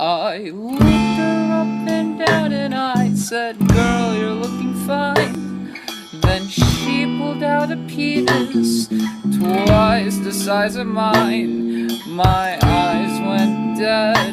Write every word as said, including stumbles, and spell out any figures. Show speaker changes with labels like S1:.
S1: I looked her up and down and I said, girl, you're looking fine. Then she pulled out a penis twice the size of mine. My eyes went dead